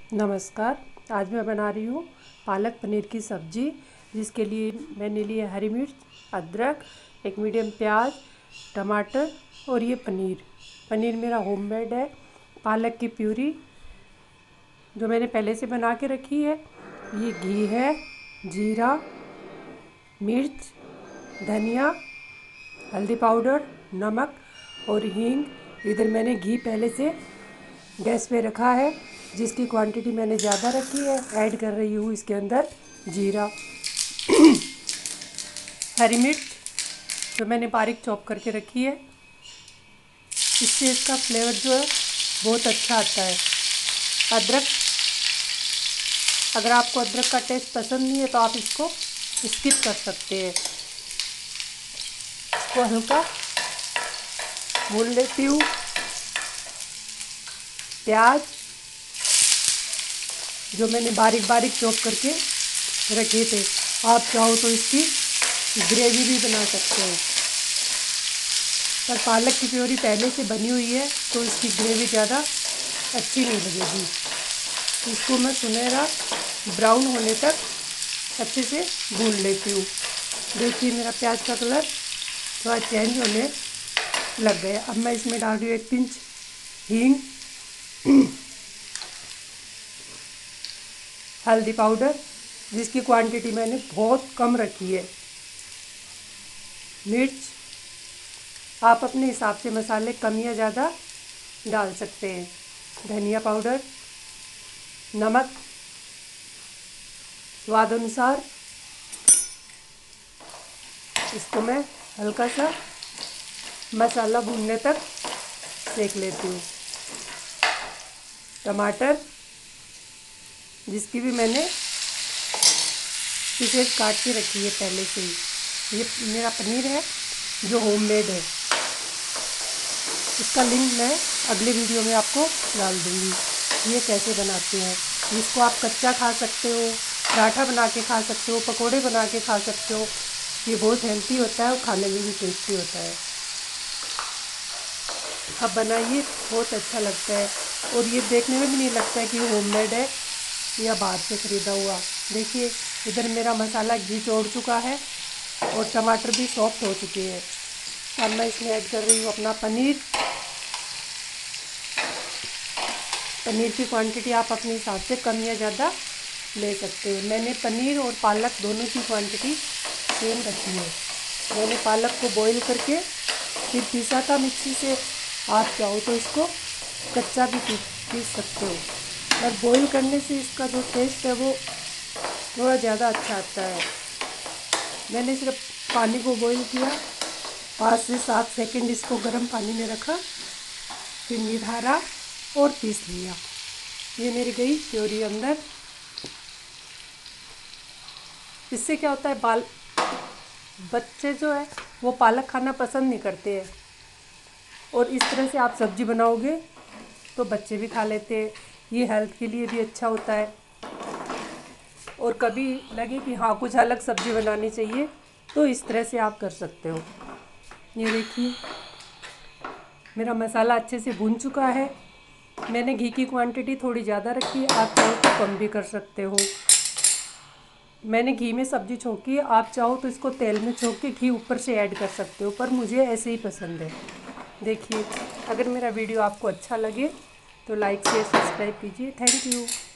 नमस्कार। आज मैं बना रही हूँ पालक पनीर की सब्ज़ी, जिसके लिए मैंने लिए हरी मिर्च, अदरक, एक मीडियम प्याज, टमाटर और ये पनीर मेरा होममेड है। पालक की प्यूरी जो मैंने पहले से बना के रखी है। ये घी है, जीरा, मिर्च, धनिया, हल्दी पाउडर, नमक और हींग। इधर मैंने घी पहले से गैस पे रखा है, जिसकी क्वांटिटी मैंने ज़्यादा रखी है। ऐड कर रही हूँ इसके अंदर जीरा, हरी मिर्च जो मैंने बारीक चॉप करके रखी है। इससे इसका फ्लेवर जो है बहुत अच्छा आता है। अदरक, अगर आपको अदरक का टेस्ट पसंद नहीं है तो आप इसको स्किप कर सकते हैं। इसको हल्का भून लेती हूँ। प्याज जो मैंने बारीक बारीक चॉप करके रखे थे, आप चाहो तो इसकी ग्रेवी भी बना सकते हैं, पर पालक की प्योरी पहले से बनी हुई है तो इसकी ग्रेवी ज़्यादा अच्छी नहीं लगेगी। इसको मैं सुनहरा ब्राउन होने तक अच्छे से भून लेती हूँ। देखिए मेरा प्याज का कलर थोड़ा चेंज होने लग गया। अब मैं इसमें डाल रही हूँ 1 पिंच हींग, हल्दी पाउडर जिसकी क्वांटिटी मैंने बहुत कम रखी है, मिर्च आप अपने हिसाब से मसाले कम या ज़्यादा डाल सकते हैं, धनिया पाउडर, नमक स्वाद अनुसार। इसको मैं हल्का सा मसाला भूनने तक सेक लेती हूँ। टमाटर जिसकी भी मैंने पीसेस काट के रखी है पहले से ही। ये मेरा पनीर है जो होममेड है। इसका लिंक मैं अगले वीडियो में आपको डाल दूँगी। ये कैसे बनाते हैं, इसको आप कच्चा खा सकते हो, पराठा बना के खा सकते हो, पकोड़े बना के खा सकते हो। ये बहुत हेल्दी होता है और खाने में भी टेस्टी होता है। अब बनाइए, बहुत अच्छा लगता है और ये देखने में भी नहीं लगता है कि होममेड है या बाहर से ख़रीदा हुआ। देखिए इधर मेरा मसाला घी छोड़ चुका है और टमाटर भी सॉफ्ट हो चुके हैं। अब मैं इसमें ऐड कर रही हूँ अपना पनीर। पनीर की क्वांटिटी आप अपने हिसाब से कम या ज़्यादा ले सकते हैं। मैंने पनीर और पालक दोनों की क्वांटिटी सेम रखी है। मैंने पालक को बॉईल करके फिर पीसा था मिक्सी से। आप चाहो तो इसको कच्चा भी पीस सकते हो, और बॉईल करने से इसका जो टेस्ट है वो थोड़ा ज़्यादा अच्छा आता है। मैंने सिर्फ पानी को बॉईल किया, 5 से 7 सेकंड इसको गर्म पानी में रखा, फिर निधारा और पीस लिया। ये मेरी गई प्योरी अंदर। इससे क्या होता है, बच्चे जो है वो पालक खाना पसंद नहीं करते हैं, और इस तरह से आप सब्ज़ी बनाओगे तो बच्चे भी खा लेते हैं। ये हेल्थ के लिए भी अच्छा होता है। और कभी लगे कि हाँ कुछ अलग सब्ज़ी बनानी चाहिए तो इस तरह से आप कर सकते हो। ये देखिए मेरा मसाला अच्छे से भून चुका है। मैंने घी की क्वांटिटी थोड़ी ज़्यादा रखी है, आप चाहो तो कम भी कर सकते हो। मैंने घी में सब्ज़ी छोंकी है, आप चाहो तो इसको तेल में छोंक के घी ऊपर से ऐड कर सकते हो, पर मुझे ऐसे ही पसंद है। देखिए अगर मेरा वीडियो आपको अच्छा लगे तो लाइक शेयर सब्सक्राइब कीजिए। Thank you.